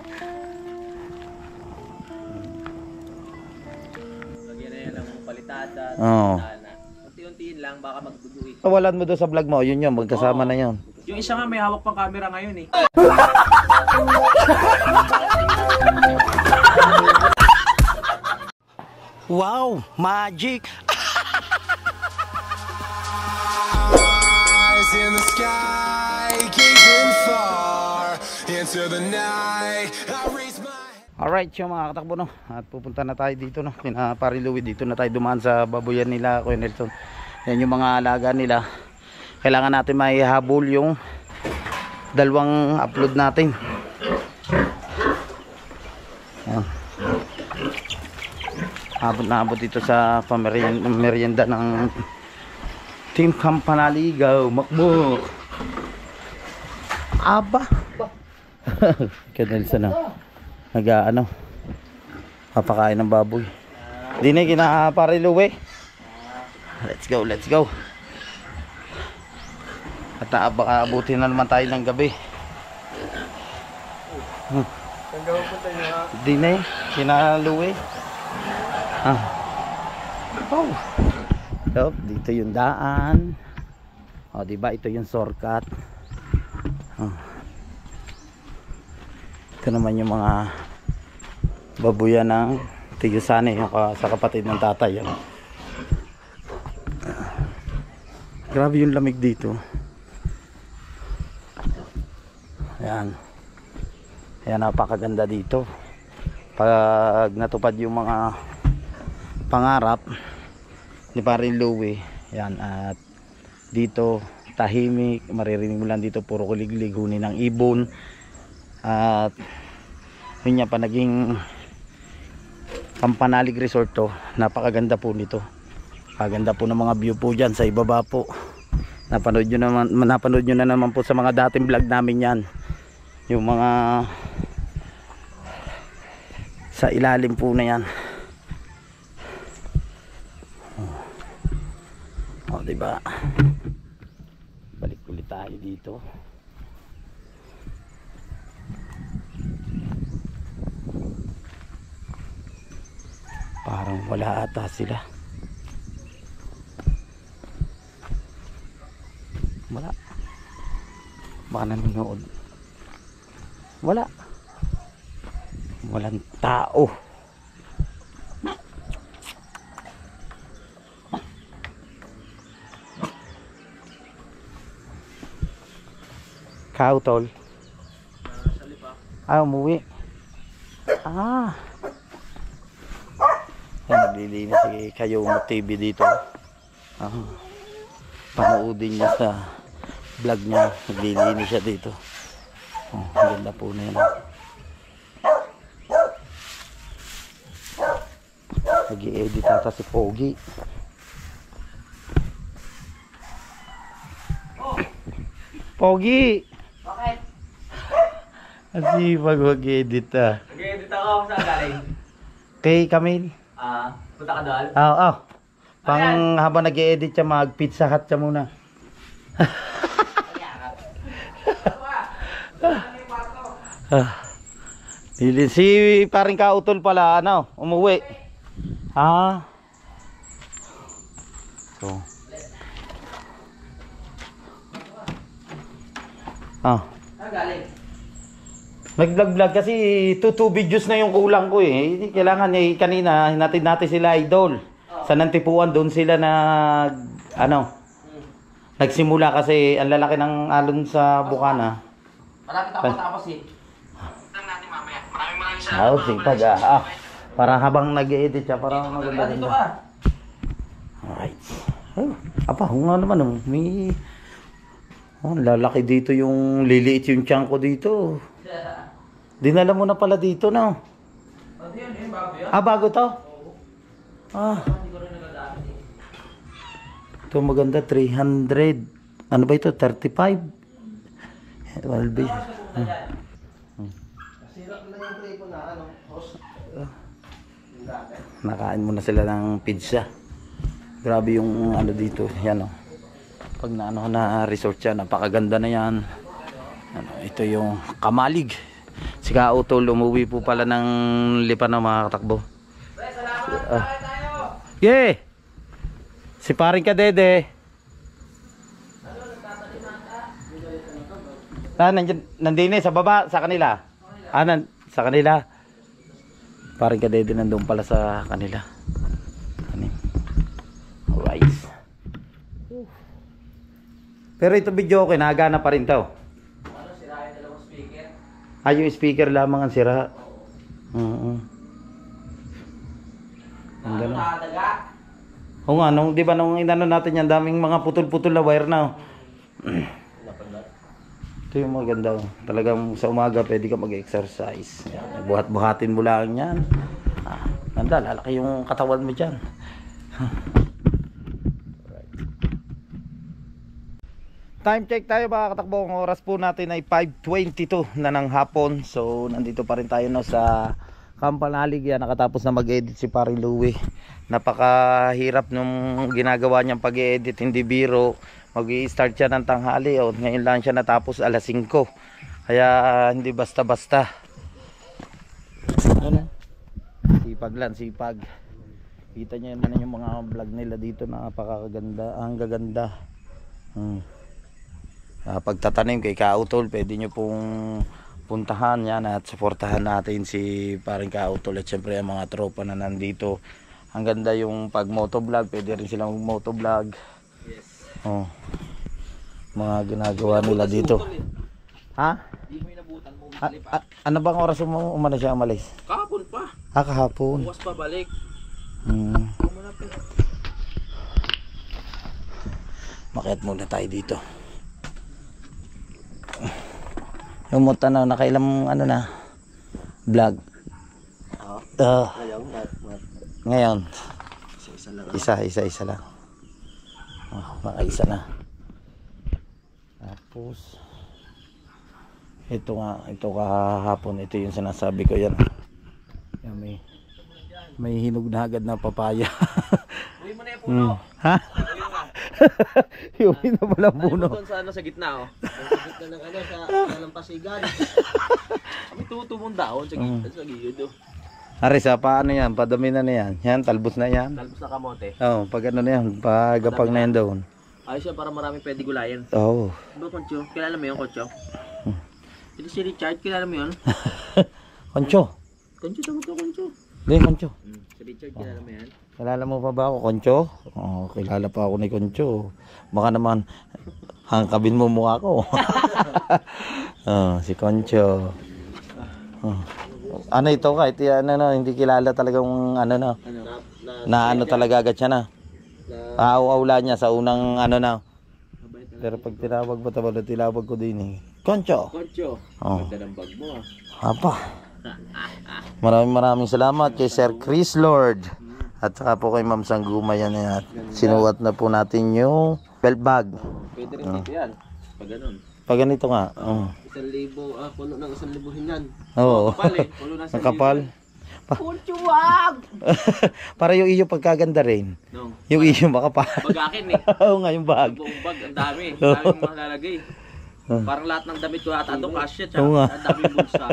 Lagyan na yan ng palitada. Oo. Unti-untiin lang, baka magduduit. Tawalan mo doon sa vlog mo, yun yun, magkasama na yun. Yung isa nga may hawak pang camera ngayon eh. Wow, magic! Eyes in the sky, gazing far into the night. I raise my Alright, yung mga katakbo, no, at pupunta na tayo dito, no, pinapariluwi dito na tayo dumaan sa babuyan nila, Kuya Nelson. Yan yung mga alaga nila. Kailangan natin maihabol yung dalawang upload natin. Yan. Abot na abot dito sa merienda ng Team Campanaligaw, Makmuk. Aba. Kuya Nelson, nag-ano, papakain ng baboy. Di na kinapariluwi. Let's go, let's go. At baka abutin na naman tayo ng gabi. Di na kinaluwi. Oh. So, dito yung daan. O, diba? Ito yung shortcut. Ito naman yung mga babuyan ng Tigusani, yung sa kapatid ng tatay. Grabe yung lamig dito. Ayan. Ayan, napakaganda dito. Pag natupad yung mga pangarap ni Paring Louie, ayan, at dito tahimik, maririnig mo lang dito puro kuliglig, huni ng ibon. At yun nga pa, naging Campanalig Resort to. Napakaganda po nito. Kaganda po ng mga view po dyan sa ibaba po. Napanood nyo na naman po sa mga dating vlog namin yan, yung mga sa ilalim po na yan. O, diba? Balik ulit tayo dito. Parang wala ata sila. Wala. Baka nanonood. Wala. Walang tao. Kao, tol. Umuwi. Naglilinis si Kayomo TV dito. Panoodin niya sa vlog niya. Naglilinis siya dito. Ganda po na yan. Nag-i-edit ata si Pogi. Pogi! Bakit? Kasi pag mag-edit Nag-edit ako, saan galing? Kay Camille. Punta ka doon? Oo. Pang habang nag-i-edit siya, mag-pizza hut siya muna. Si paring Kautol pala, umuwi. So. Galing. Nag-vlog kasi 2 videos na yung kulang ko eh. Kailangan kanina hinatid natin sila Idol. Sa Nantipuan doon sila nagsimula kasi ang lalaki ng alon sa Bukana. Malapit ako tapos eh. Lang natin mamaya. Maraming salamat. Sipag para habang nag-edit siya, para maganda din. Alright. Nga naman may lalaki dito, yung liliit yung tiyan ko dito. Dinala mo na pala dito, no? Bago yan? Bago to? Ito maganda, 300. Ano ba ito? 35? Well, nakain muna sila ng pizza. Grabe yung dito. Yan, pag na resort siya, napakaganda na yan. Ito yung Kamalig Si Kautol umuwi po pala ng Lipa na mga katakbo. Yeah. Si paring Kadede. Nandun sa baba, sa kanila. Sa kanila. Paring Kadede nandun pala sa kanila. Alright. Pero ito video okay, nagana pa rin to. Sira yung dalawang speaker. Yung speaker lamang ang sira. Ang gano'n. Nakadaga. Oo nga, di ba nung inano natin yan, daming mga putol-putol na wire na. Ito yung maganda. Talagang sa umaga pwede ka mag-exercise. Buhat-buhatin mo lang yan. Ganda, lalaki yung katawan mo dyan. Time check tayo mga katakbo. Ang oras po natin ay 5:22 na ng hapon. So nandito pa rin tayo no, sa Kampanalig. Yan, nakatapos na mag-edit si Paring Louie. Napakahirap nung ginagawa niyang pag-edit, hindi biro. Mag-i-start siya ng tanghali. Ngayon lang siya natapos alas 5. Kaya hindi basta-basta. Ano? Sipag lang, sipag. Kita niyo naman yung mga vlog nila dito, napakaganda, ang gaganda. Pagtatanim kay Kautol, pwede nyo pong puntahan yan at suportahan natin si Paring Kautol at syempre ang mga tropa na nandito. Ang ganda yung pag motovlog, pwede rin silang motovlog. Yes. Mga ginagawa nila dito. Ha? Di mo inabutan mo. Ano bang oras umano siya umalis? Kahapon pa. Kahapon. Bukas pa balik. Makiat muna tayo dito. Yung mo tanaw, nakailang ano na vlog. Ngayon. Isa lang. Nakaisa na. Tapos ito kahapon, ito yung sinasabi ko yan. Yan may hinog na agad na papaya. Uwi mo na yung puno. Ha? Yung na pala puno. Doon sa gitna Sa gitna ng sa lampasigan. Kami tutubong daon sa gitna sa gilid Aris, paano yan? Padami na yan. Yan, talbos na yan. Talbos na kamote. Pag ano na yan, pagapag na yan doon. Ayos yan para maraming pwede gulayan. Ba, Concho? Kilala mo yun, Concho? Ito si Richard, kilala mo yun? Concho? Concho, tawag ka, Concho. Hindi, Concho. Si Richard, kilala mo yan? Kilala mo pa ba ako, Concho? Kilala pa ako ni Concho. Baka naman, hangkabin mo mukha ko. Si Concho. Ano ito kahit hindi kilala talagang na talaga agad siya na. Aaw-awla niya sa unang Pero pag tinawag ko din Concho. Concho. Ganda ng bag mo Apa. Maraming salamat kay Sir Chris Lord. At saka po kay Ma'am Sangguma yan. Sinuwat na po natin yung belt bag. Pwede rin dito yan. Pag ganun. Pag ganito nga. 1,000, puno ng 1,000 yan. Oo. Kapal puno ng 1,000. Nakapal. Concho, wag! Para yung iyo pagkaganda rin. No. Yung iyo makapal. Bag akin Oo nga yung bag. Buong bag, ang dami. Daming malalagay. Parang lahat ng damit ko ata ito cash siya. Ang daming bulsa.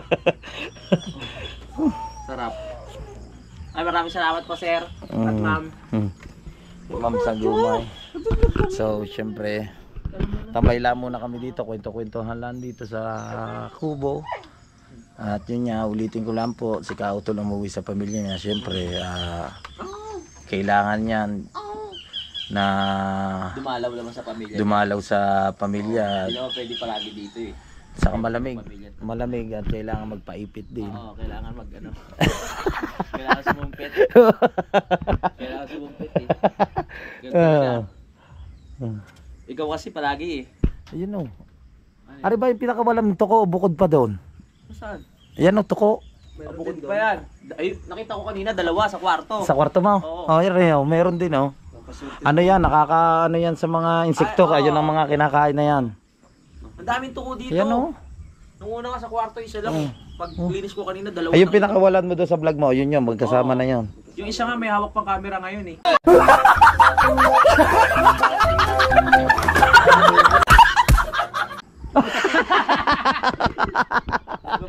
Sarap. Ay, maraming salamat po, sir. At ma'am. Ma'am Sanggumay. So, syempre, tambay lang muna kami dito. Kwento-kwentuhan lang dito sa Kubo. At yun nga, ulitin ko lang po, si Kautol umuwi sa pamilya niya. Syempre, kailangan yan na Dumalaw naman sa pamilya. dumalaw sa pamilya. Hindi naman pwede palagi dito Saka malamig at kailangan magpaipit din. Oo, kailangan kailangan sumumpit. Kailangan sumumpit Ganda Ikaw kasi palagi Ayun Ari ba yung pinakawalang toko bukod pa doon? Saan? Ayan toko. Bukod pa yan. Ay, nakita ko kanina dalawa sa kwarto. Sa kwarto mo? Oo. Meron din Ano yan, nakakaano yan sa mga insekto. Ayun ang mga kinakain na yan. Ang daming tuko dito. Ayan Nung una nga sa kwarto, isa lang. Pag linis ko kanina, dalawa. Ay, yung pinakawalan mo doon sa vlog mo, yun magkasama na yan. Yung isa nga may hawak pang camera ngayon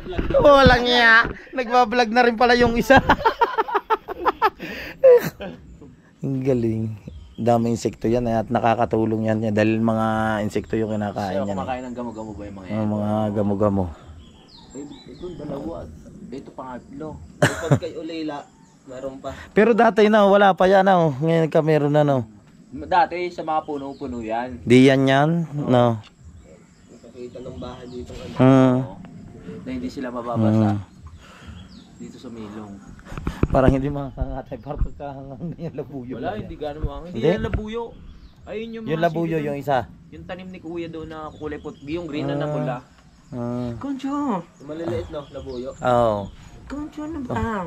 Walang iya. Nagbablog na rin pala yung isa. Ang galing. Dami insekto yan at nakakatulong yan dahil mga insekto yung kinakain Kasi yan. kumakain ng gamo-gamo ba yung mga yan? Ang mga gamo-gamo. Ito dalawa. Ito pangatlo. Pag kay Ulela, meron pa. Pero dati na wala pa yan oh. Ngayon ka meron na no. Dati sa mga puno-puno yan. Di yan yan? No. Nakakita ng bahay dito ano. Na hindi sila mababasa. Dito sa Milong. Parang hindi makakangatay. Parang pagkahangang na yung labuyo. Wala, hindi gano'n mga. Hindi Hindi? yan labuyo. Ayun yung mga Yung labuyo sili doon. yung isa. Yung tanim ni Kuya doon na kulay puti. Yung green na pula. Concho! Maliliit no, labuyo. Oo. Concho na ba?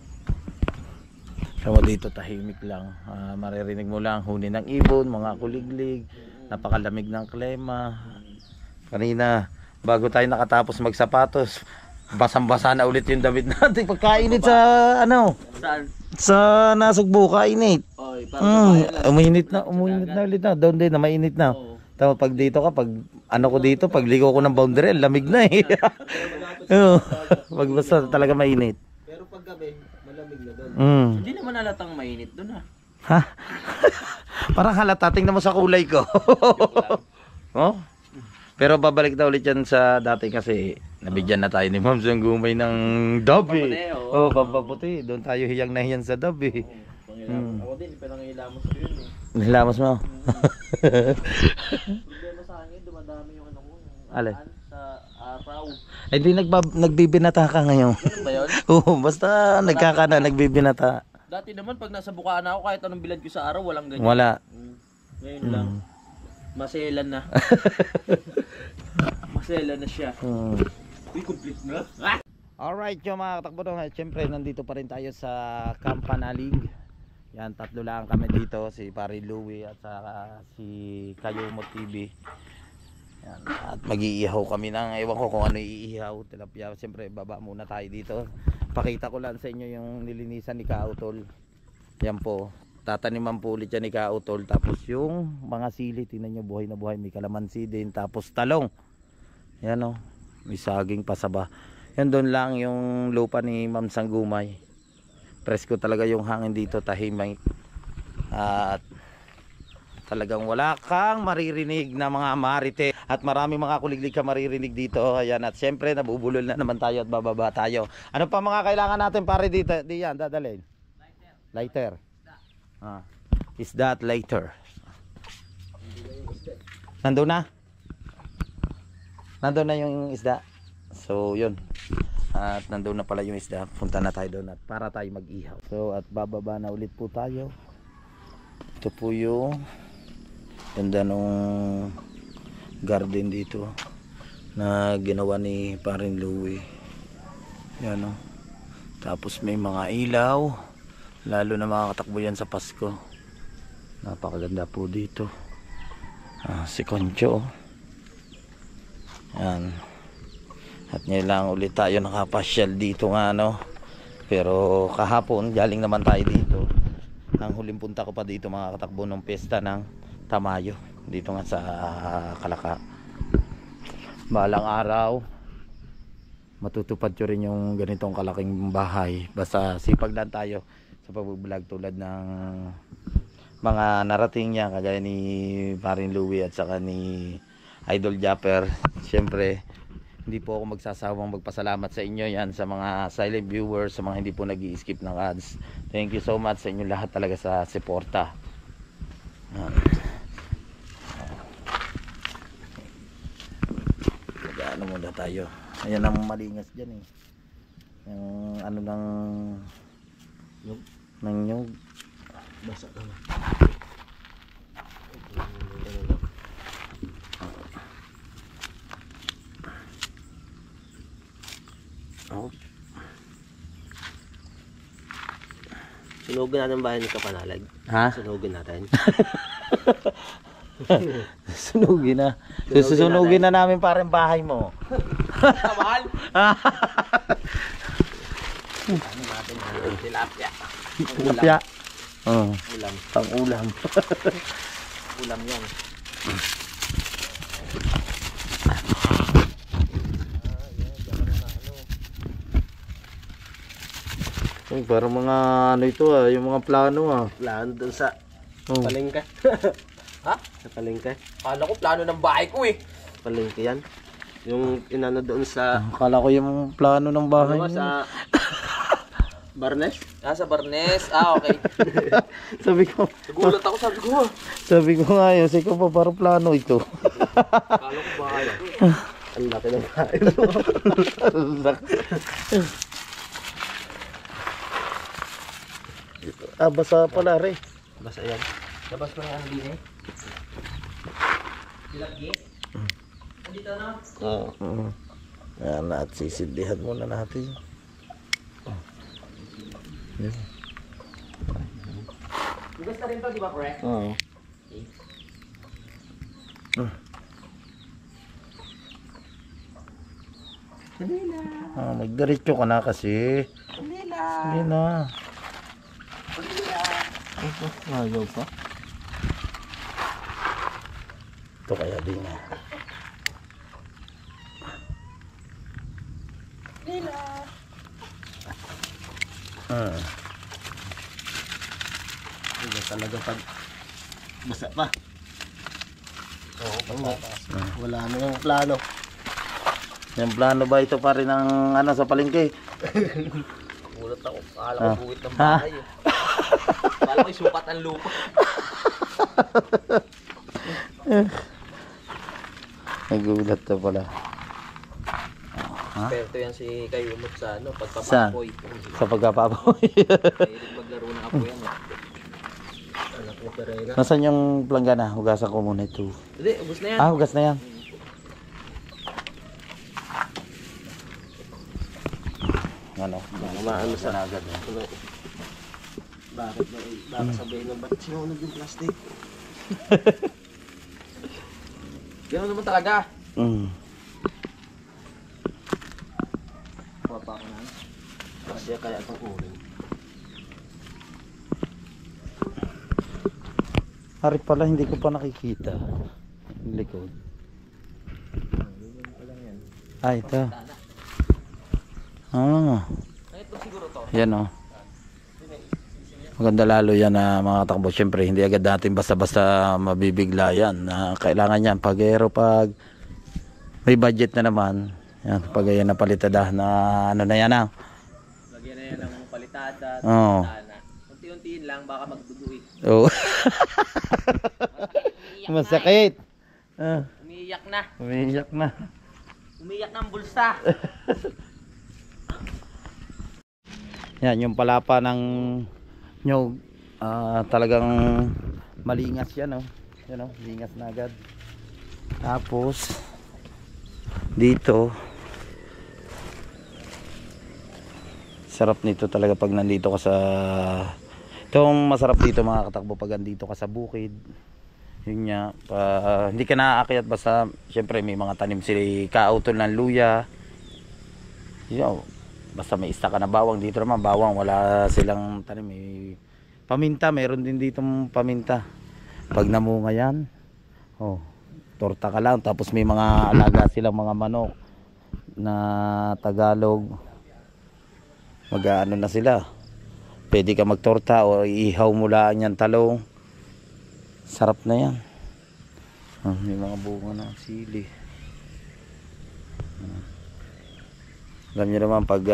So dito tahimik lang. Maririnig mo lang huni ng ibon, mga kuliglig, napakalamig ng klima. Kanina bago tayo nakatapos magsapatos, basang-basa na ulit yung damit natin pagkainit sa ano, Saan? sa nasugbo kainit. Oy, parang Uminit na ulit na. Doon din na mainit na. Oo. Tapos pag dito ka, pag ano ko dito, pag ligo ko ng boundary, lamig na eh. Oo. Pag basta talaga mainit. Pero pag gabi, malamig na doon. Hindi naman halatang mainit doon ha. Ha? Parang halata, tingnan mo sa kulay ko. Oh? Pero babalik na ulit yan sa dati kasi nabigyan na tayo ni Ma'am Sang Gumay ng dub eh. Oh, pampaputi. Doon tayo hiyang na hiyan sa dub eh. Ako din, pinangilamos ko yun eh. Nilamos mo? Problema sa akin, dumadami yung ano ko. Alay? Sa araw. Ay di nagbibinata ka ngayon. Ganun ba yun? Oo, basta nagkakana, nagbibinata. Dati naman pag nasa bukaan ako, kahit anong bilad ko sa araw, walang ganyan. Wala. Ngayon lang. Maselan na. Maselan na siya. Uy, complete na. Alright yung mga katakbo doon. Siyempre nandito pa rin tayo sa Campanalig. Yan, tatlo lang kami dito. Si Pari Louie at saka si Kayomo TV. Yan, at mag-iihaw kami ng, ewan ko kung ano iihaw, tilapia. Siyempre baba muna tayo dito. Pakita ko lang sa inyo yung nilinisan ni Kautol. Yan po, tataniman po ulit yan ni Kautol. Tapos yung mga sili, tingnan nyo, buhay na buhay. May kalamansi din, tapos talong. Yan o, may saging pasaba. Yan doon lang yung lupa ni Ma'am Sang Gumay. Presko talaga yung hangin dito, tahimik. At talagang wala kang maririnig na mga marite. At marami mga kuliglig ka maririnig dito. Ayan, at syempre nabubulol na naman tayo at bababa tayo. Ano pa mga kailangan natin pare dito? Di yan, dadalhin. Lighter. Isda at lighter. Nandun na? Nandun na yung isda. So yun. At nandun na pala yung isda. Punta na tayo doon at para tayo mag-ihaw. So at bababa na ulit po tayo. Ito po yung ganda nung garden dito na ginawa ni Parin Louie. Yan o. Tapos may mga ilaw. Lalo na makakatakbo yan sa Pasko. Napakaganda po dito. Si Concho. Yan. At ngayon lang ulit tayo nakapasyal dito nga no. Pero kahapon galing naman tayo dito. Ang huling punta ko pa dito mga katakbo ng pesta ng Tamayo. Dito nga sa Kalaka. Balang araw matutupad ko rin yung ganitong kalaking bahay. Basta sipag lang tayo sa pag-vlog tulad ng mga narating niya kagaya ni Parin Louie at saka ni Idol Japper. Siyempre hindi po ako magsasawang magpasalamat sa inyo yan sa mga silent viewers, sa mga hindi po nag-i-skip ng ads. Thank you so much sa inyo lahat talaga sa suporta. Mag-ano muna tayo. Ayan ang malingas dyan eh. Yung ano ng nyug. Basa ka na. Oh. Sunugin natin bahay ni Kapanalig. Ha? Sunugin natin. Sunugin na. Susunugin na namin parang bahay mo. Mahal? Ano natin? Tilapia. Tilapia. Ulam. Pang ulam. Ulam yan. Uy, parang mga ano ito yung mga plano Plano dun sa Oh. palengke. Ha? Sa palengke. Kala ko plano ng bahay ko eh. Palengke yan. Yung inano doon sa Akala ko yung plano ng bahay ano ba, niyo. sa Barnes. Sa Barnes. Ah, okay. Sabi ko Nagulat ako, sabi ko nga yun, sige pa parang plano ito. Kala ko bahay ko eh. Ang laki ng bahay mo. Basa pala rin. Basta yan. Labas ko na yung din eh. Dilaggi? Dito na. Oo. Ayan, at sisindihan muna natin. Bigas na rin to, di ba, pre? Oo. Magdiretso ka na kasi. Sige na. Ayaw pa. Ito kaya din Hindi talaga pag basa pa. Oo, wala na yung plano. Yung plano ba ito pa rin ang ano sa palengke? Nagulat ako. Kala ko buwit ng bahay eh. Kala ko isukat ang lupa. Nagulat na pala. Pero yan si Kayumot sa ano, Saan? pagpapapoy. Sa pagkapapoy. Mahilig maglaro ng apo yan eh. Anak ni Perena. Nasaan yung planggana? Hugasan ko muna ito. Hindi, ubos na yan. Hugas na yan. Ano? Maano sa agad. ano, bakit ba baka sabihin ng ba't sinunod yung plastic? Ganoon naman talaga. Papa ko na. Kasi kaya itong uling. Hari pala, hindi ko pa nakikita. Yung likod. Ito. Ito siguro to. Yan Maganda lalo yan na mga takbo. Siyempre, hindi agad natin basta-basta mabibigla yan. Kailangan yan. Pag may budget na naman. Yan, pag yan napalitada na ano na yan Lagyan na yan ng palitada. Oo. Unti-untiin lang, baka magduduit. Oo. Masakit. Umiiyak na. Umiiyak na. Umiiyak na ang bulsa. Yan, yung palapa ng nyog, talagang malingas yan Yan lingas na agad. Tapos dito sarap nito talaga pag nandito ka sa itong masarap dito mga katakbo pag nandito ka sa bukid. Yun nga, hindi ka naaakyat basta syempre may mga tanim sila kautol ng luya. Basta may ista ka na bawang. Dito naman bawang wala silang tanim. Paminta, meron din dito paminta. Pag namunga yan, torta ka lang. Tapos may mga alaga silang mga manok na Tagalog. Mag-ano na sila. Pwede ka magtorta o ihaw mo lang yan talong. Sarap na yan. May mga bunga na sili. Alam niyo naman pag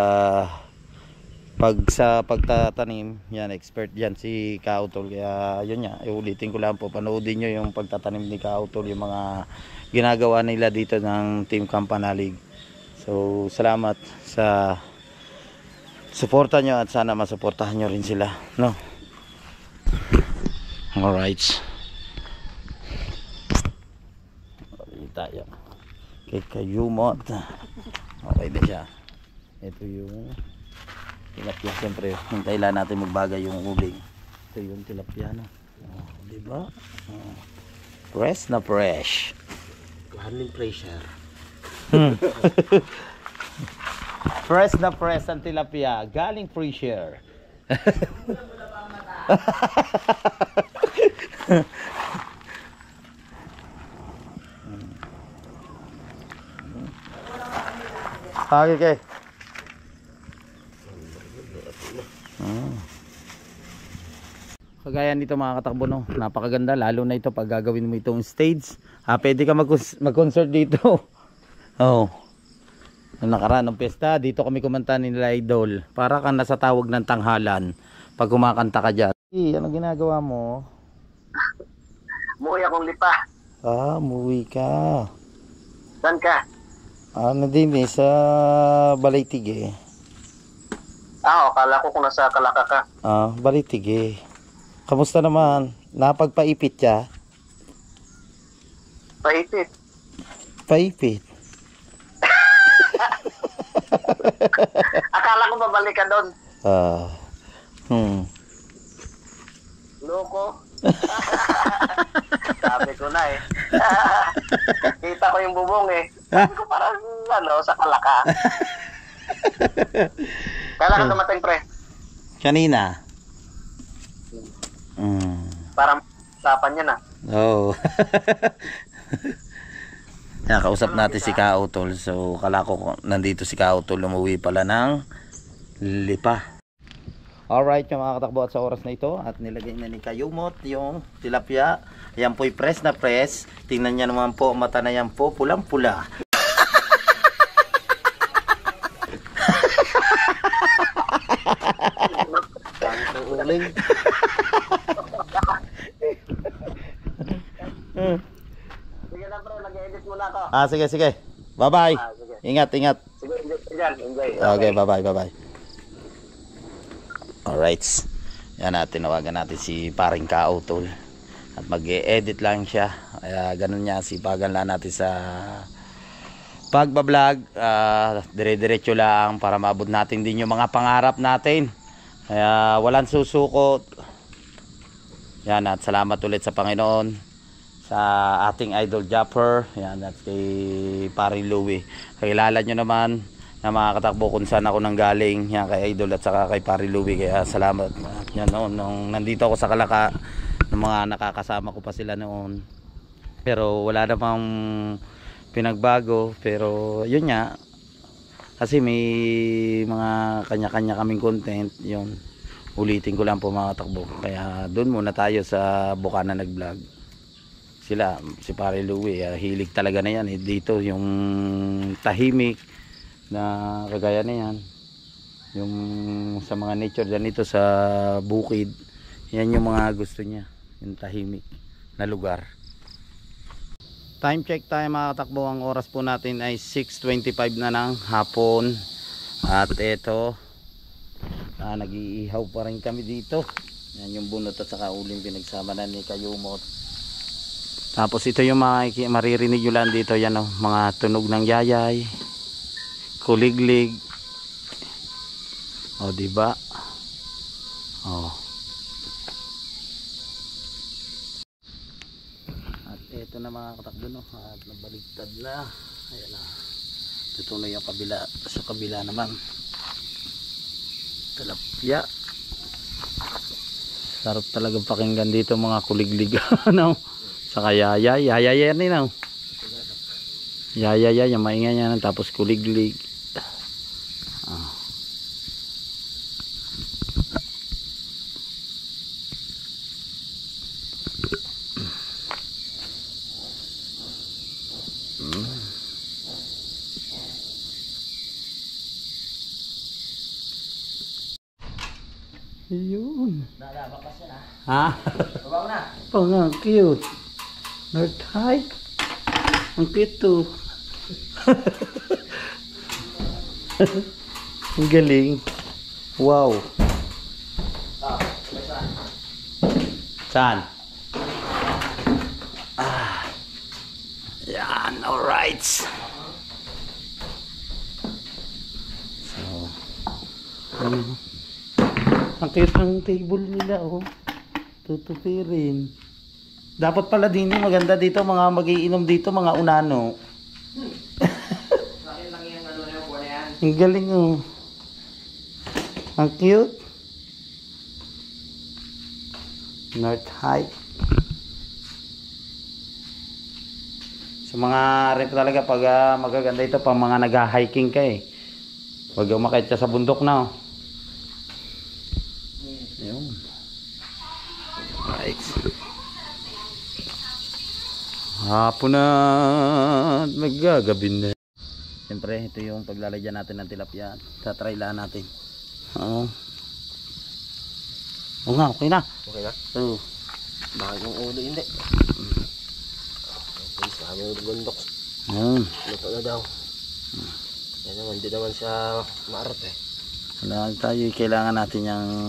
sa pagtatanim, yan expert diyan si Kautol. Kaya yun nga, iulitin ko lang po, panoodin niyo yung pagtatanim ni Kautol, yung mga ginagawa nila dito ng Team Campanalig. So, salamat sa suporta niyo at sana masuportahan niyo rin sila, no? Alright. Tayo. Kay Kayumot. Okay din siya. Ito yung tilapia. Siyempre, hintay lang natin magbagay yung uling. Ito yung tilapia na. Diba? Fresh na fresh. Handling pressure. Fresh na fresh ang tilapia. Galing free share. Okay. Kagaya nito mga katakbo, no, napakaganda, lalo na ito pag gagawin mo itong stage. Pwede ka mag-concert dito. Oh. Nung nakaraan ng piyesta, dito kami kumanta ni nila Idol. Para kang nasa tawag ng tanghalan pag kumakanta ka dyan. Ano ginagawa mo? Muwi akong lipa. Umuwi ka. Saan ka? Din sa Balaytig eh. Akala ko kung nasa Kalaka ka. Balaytig eh. Kamusta naman? Napagpaipit ka? Paipit. Paipit. Akala ko babalik ka doon. Loko. Sabi ko na eh. Kita ko yung bubong eh. Sabi ko parang sa Kalaka. Kailan ka dumating, pre? Kanina. Parang usapan niya na. Oo. Kausap natin si Kautol. So kala ko nandito si Kautol, umuwi pala ng Lipa. Alright mga katakbo, at sa oras na ito at nilagay na ni Kayumot yung tilapia. Ayan po'y press na press. Tingnan niya naman po, mata na yan po pulang pula. Uling. Sige na, pre. Nag-edit muna ako. Sige. Bye bye. Sige. Ingat. Sige, enjoy. Okay, bye. Alright. Yan, tinawagan natin si paring Kautol. At mag-e-edit lang siya. Kaya ganun niya, sipagan lang natin sa pagbablog. Dire-diretso lang para maabot natin din yung mga pangarap natin. Kaya walang susukot. Yan, at salamat ulit sa Panginoon, sa ating Idol Japper. Yan, at kay paring Louie. Kakilala nyo naman na mga katakbo kung saan ako nanggaling. Yan, kay Idol at saka kay paring Louie. Kaya salamat. Yan, nung nandito ako sa Kalaka, ng mga nakakasama ko pa sila noon. Pero wala namang pinagbago. Pero yun nga, kasi may mga kanya-kanya kaming content. Yun, ulitin ko lang po mga katakbo. Kaya doon muna tayo sa Bukana nag-vlog. Sila, si pare Louie, hilig talaga na yan dito, yung tahimik na kagaya na yan, yung sa mga nature dyan ito sa bukid. Yan yung mga gusto niya, yung tahimik na lugar. Time check tayo mga katakbo. Ang oras po natin ay 6:25 na ng hapon. At eto, nag-iihaw pa rin kami dito. Yan yung bunot at saka uling pinagsama na ni Kayumot. Tapos ito yung maririnig nyo lang dito. Yan mga tunog ng yayay, kuliglig. Diba? Ito na mga katakbo, no? At nabaligtad na. Ayan na. Tutuloy yung kabila. Sa kabila naman, tilapia. Sarap talagang pakinggan dito mga kuliglig. No? Saka yayay. Yayay yan eh, no? Yayay. Yung maingay yan. Tapos kuliglig. Yun. Nalabakas yan Ha? Babaw na. Ang cute. North High. Ang cute to. Ang galing. Wow. Saan? Yan. Alright. So, ang cute ng table nila, tutupirin. Dapat pala din maganda dito, mga magiinom dito, mga unano. Ang galing, ang cute. North High. Sa mga rep talaga pag magaganda ito pang mga nag-hiking ka eh. Huwag umakit ka sa bundok na. Ayun. Right. Hapon na maggagabin na. Siyempre, ito yung paglalagyan natin ng tilapia. Tatrailaan natin. Oo. Oo nga, okay na. Okay na? Oo. Bakit yung ulo hindi? Okay, sabi yung bundok. Ayun. Luto na daw. Yan naman, di naman siya maarap eh. Wala tayo, kailangan natin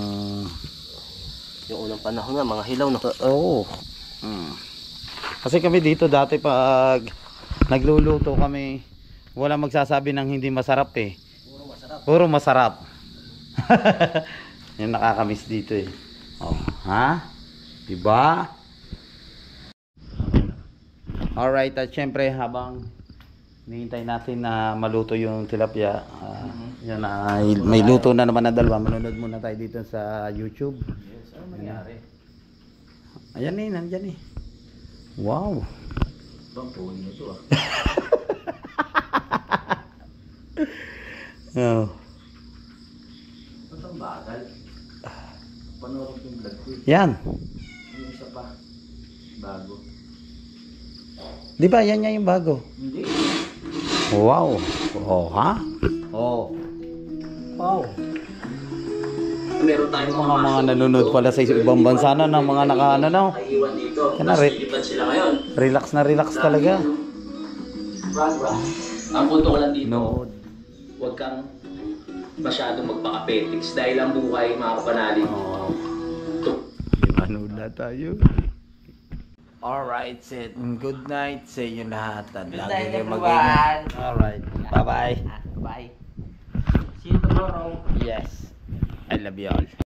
Yung unang panahon nga, mga hilaw no? Oo. Kasi kami dito dati pag nagluluto kami, wala magsasabi ng hindi masarap eh. Puro masarap. Puro masarap. Yung nakakamiss dito eh. Oh, ha? Diba? Alright, at syempre habang hinihintay natin na maluto yung tilapia, yan na, may luto na naman na dalawa. Manonood muna tayo dito sa YouTube. Yes, ano nangyari? Ayan eh, nandyan eh. Wow. Bang puli na ito ah. Oh. Ba't ang bagal? Panoorin yung vlog ko eh. Yan. Yung isa pa. Bago. Di ba yan yung bago? Hindi. Wow. Oh, ha? Oh. Wow. Meron tayong Mga nanonood pala sa ibang bansa na ng mga nakaano na. iwan dito. Kanari. Lilipat sila ngayon. Relax talaga. Ang punto ko lang dito, No. huwag kang masyadong magpaka-petix dahil ang buhay mga kapanalig. Oh. Manood na tayo. Alright, Sid. Good night sa inyo lahat. At Good lagi night, kayo everyone. mag-ingat. Alright. Bye-bye. Bye. See you tomorrow. Yes. I love you all.